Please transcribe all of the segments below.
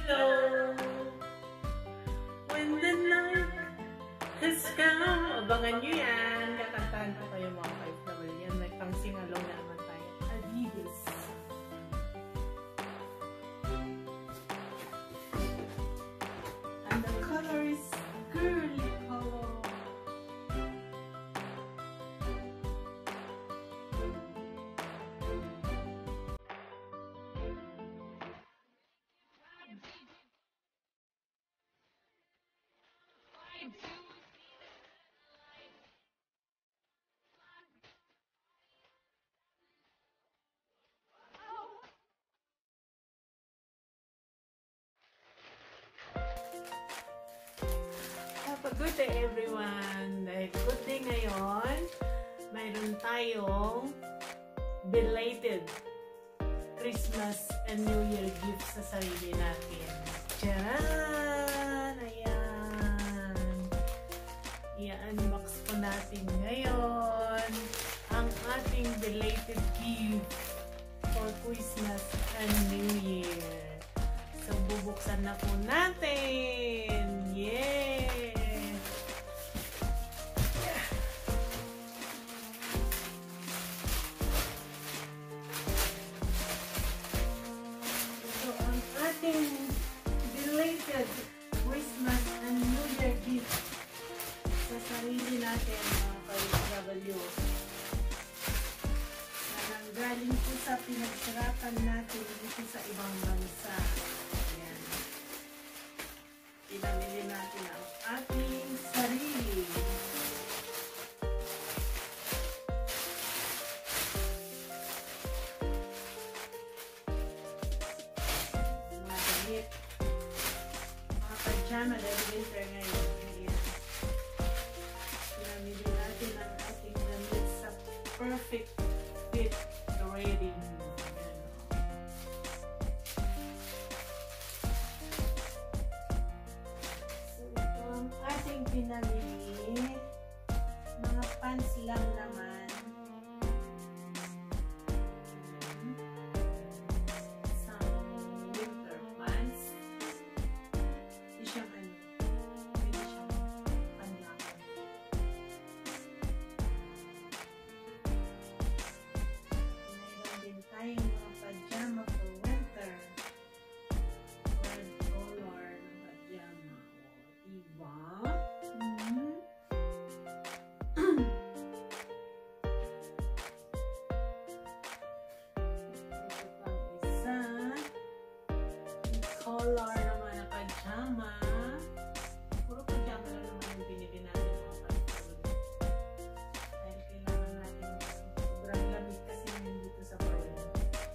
Hello! When the night has come, abangan nyo yan. Kakantahan ko kayo mga OFW yan. May pang-singalong na naman tayo. Adidas. And the color is girly color. Have a good day everyone! Dahil good day ngayon, mayroon tayong belated Christmas and New Year gifts sa sarili natin. Tcharan! Ayan! I-unbox po natin ngayon ang ating belated gift for Christmas and New Year. So, bubuksan na po natin! Yay! So, ang ating belated Christmas and New Year gift sa sarili natin, mga ka-OFW. Na nanggaling po sa pinagsirapan natin dito sa ibang bansa. Ayan. Pinamili natin ang ating sarili. Mga damit. Mga pajama dahil winter ngayon. Ayan. Pinamili natin ang ating damit sa perfect fit rating. Pinamili mga pants lang naman, some winter pants. Hindi siyang pwede siyang panlakan. Mayroon din tayong mga pajama for winter, red color ng pajama, diba? Color naman na pajama. Puro pajama na naman yung binili natin mga pajama. Dahil kailangan natin sobrang lamig kasi dito sa Florida.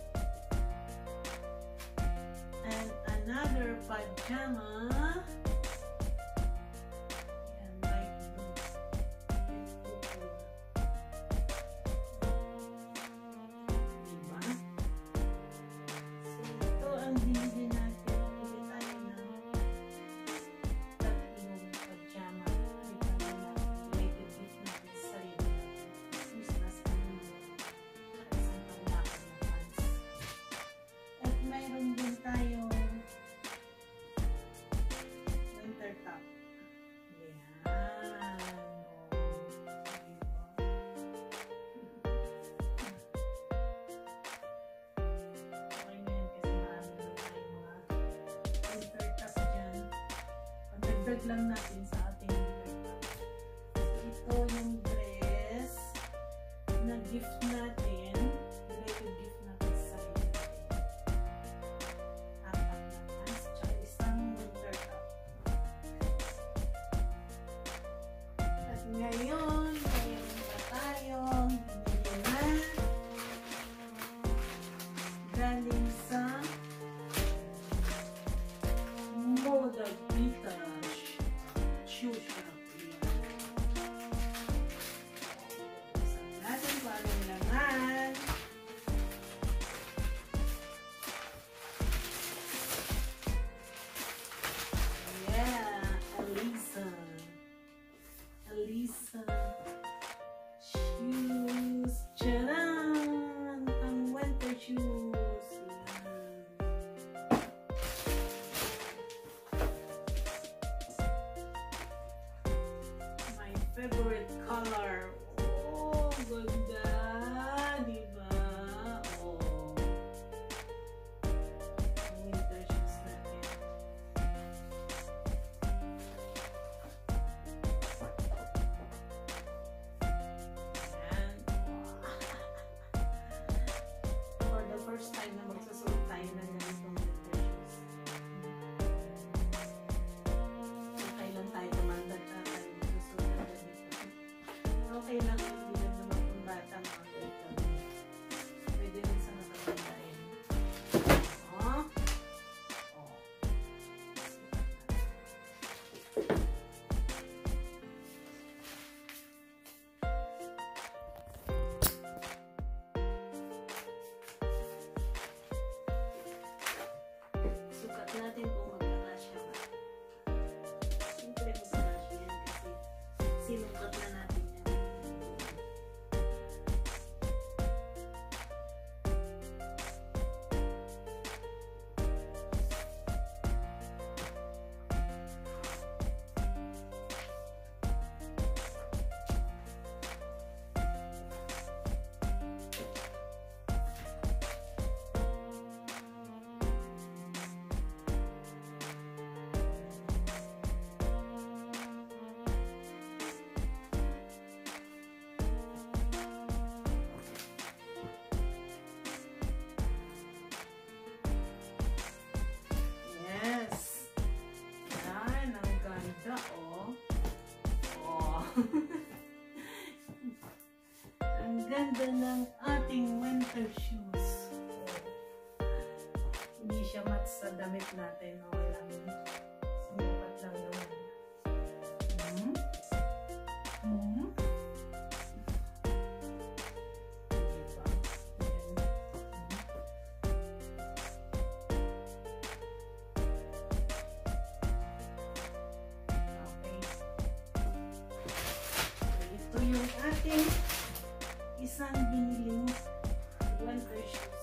And another pajama. And light blue. Diba? So ito ang binili natin. Mayroon din tayong winter top. Ayan. Okay na yan kasi marami na tayong mga winter top dyan. Pagdagdag lang natin sa ating winter top. Ito yung dress na gift natin. Related gift natin sa sarili. Ngayon, mayroon pa tayong binili na galing sa Moda Vintage Shoe Shop. Saan natin paano nila nga Ang ganda ng ating winter shoes. Hindi siya match sa damit natin. Okay lang. Sumukat lang naman. Diba? Okay. Ito yung ating isang biniling winter shoes.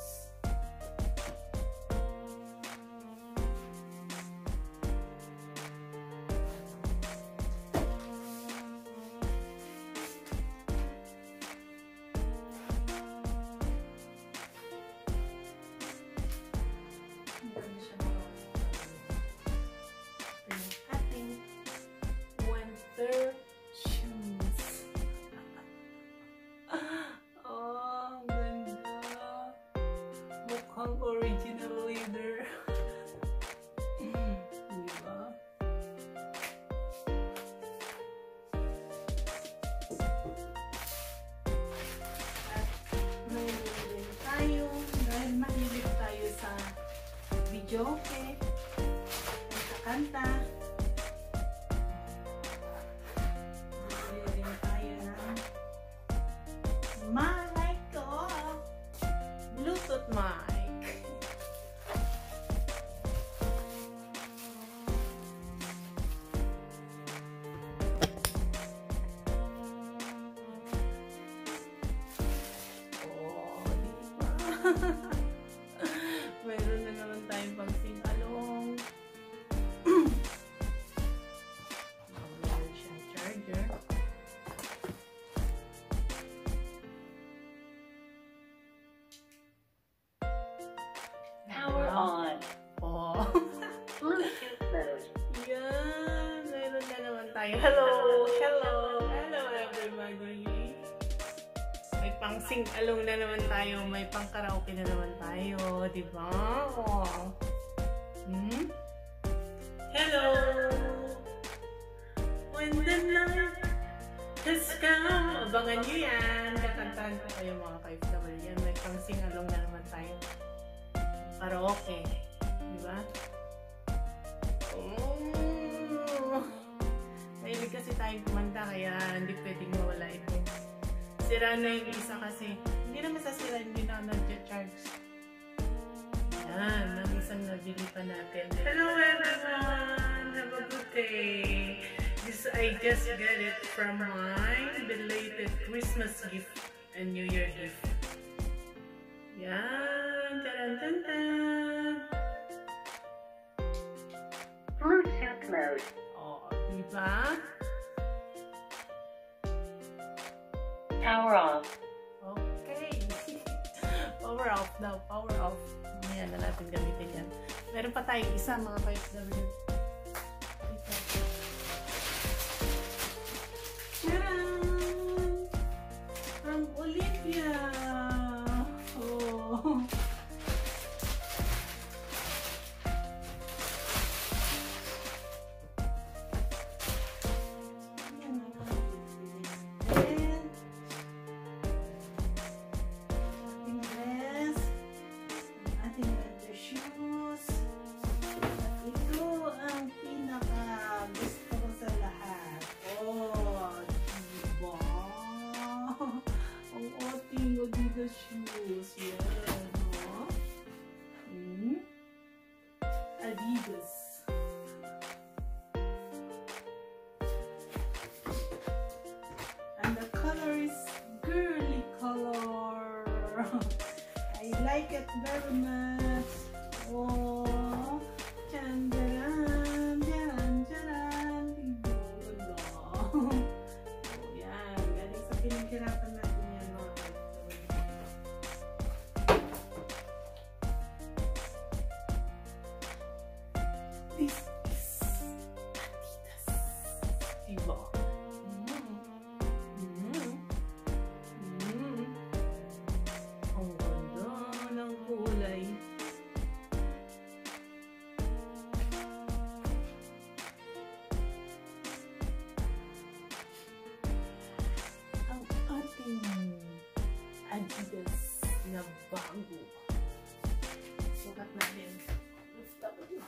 Mukhang original leader. Diba? At mayroon din tayo, dahil mahilig tayo sa videoke, kanta. Bili din tayo ng mic ko. Bluetooth mic. Meron na naman tayong pang-sing-along. Meron siyang charger. Power on. Oh. Bluetooth mode. Yan. Meron na naman tayo. Hello! Hello! Hello everybody! May pang-sing-along na naman tayo. May pang-karaoke na naman tayo. Diba? Oh. Hello! When the night has come, abangan nyo yan. Kakantahan ko kayo mga ka-FW yan. May pang-sing-along na naman tayo. Karaoke. Diba? Oh. Mahilig kasi tayong kumanta kaya hindi pwedeng mawala ito. Sira na yung isa kasi hindi naman sa sira, hindi na nag-charge. Yan, ang isang nabili pa natin. Hello everyone! Have a good day! I just got it from my belated Christmas gift and New Year gift. Yan! Taran-tan-tan! Bluetooth mode. Oh, diba? Power off. Okay. Power off daw. Power off. Mamaya na natin gamitin yan. Meron pa tayong isa mga ka-FW. Tcharam! From Olivia! Oh! Adidas shoes. Yan, no? Adidas. And the color is girly color. I like it very much. Oh, tcharan, tcharan, tcharan, tcharan. Ganda. Oh, yan. Galing sa pinaghirapan natin. This is Adidas. Diba? Ang ganda ng kulay. na bago. Sukat natin. FW.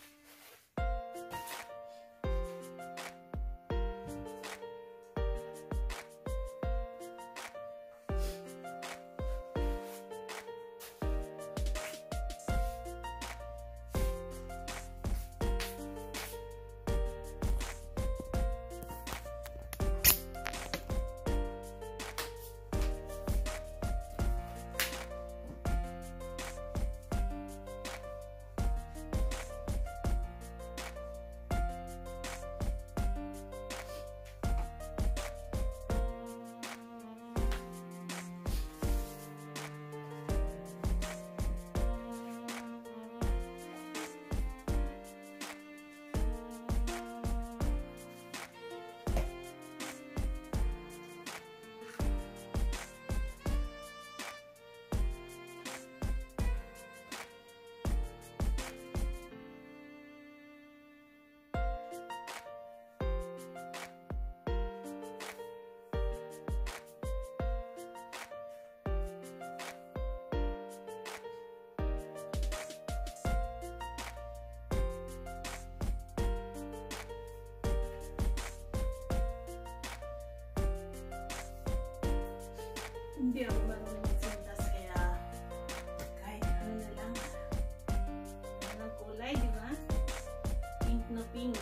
Hindi ako marunong magsintas kaya kahit ano na lang. Ano ang kulay, di ba? Pink na pink.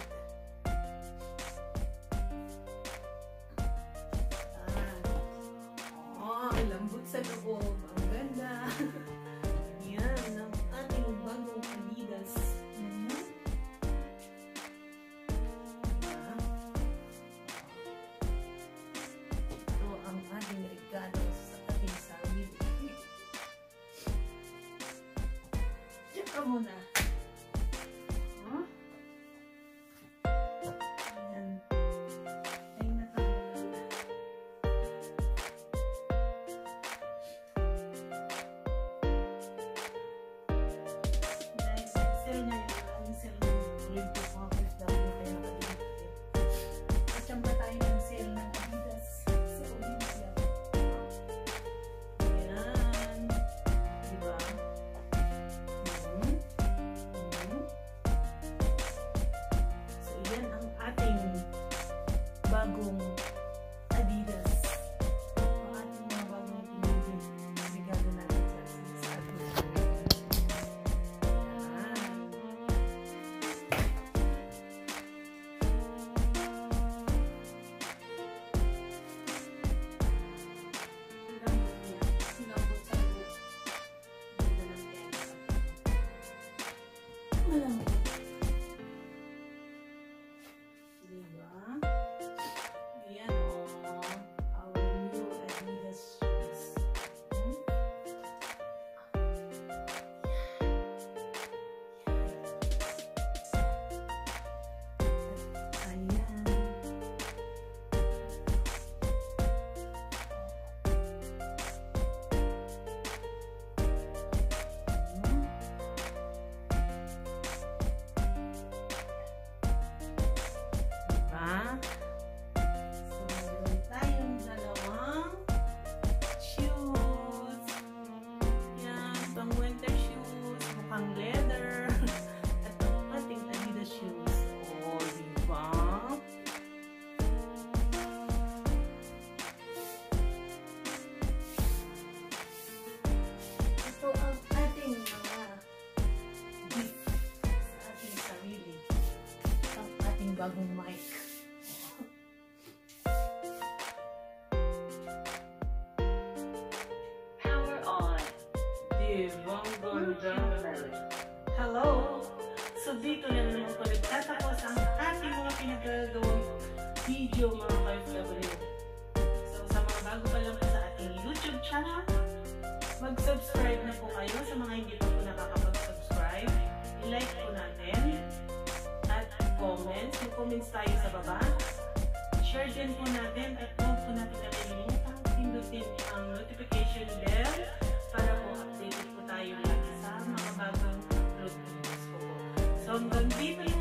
Lambot sa loob. Ang ganda. Yan, ang ating bagong Adidas. Ito ang ating regalo sa ating sarili. Check ka muna. Bagong Adidas. Ang ating mga bagong pinili. Regalo natin sa ating sarili. Yan. Lambot niya. Lambot sa loob. Ganda ng tenga. Malambot. Diba? Pang leather at ang ating Adidas shoes. Oh, diba? Ito ang ating mga gift sa ating sarili. Ang ating bagong mic. Power on. Diba? Ang ganda. Hello. So dito na naman po nagtatapos ang ating mga pinagagawang video mga FW. So sa mga bago pa lang po sa ating YouTube channel, mag-subscribe na po kayo sa mga hindi pa po nakakapag-subscribe. I-like po natin at comments. Mag-comments tayo sa baba. Share din po natin at huwag po natin kalimutan pindutin ang notification bell para po updated po tayo lagi sa mga bagong upload videos po. So hanggang dito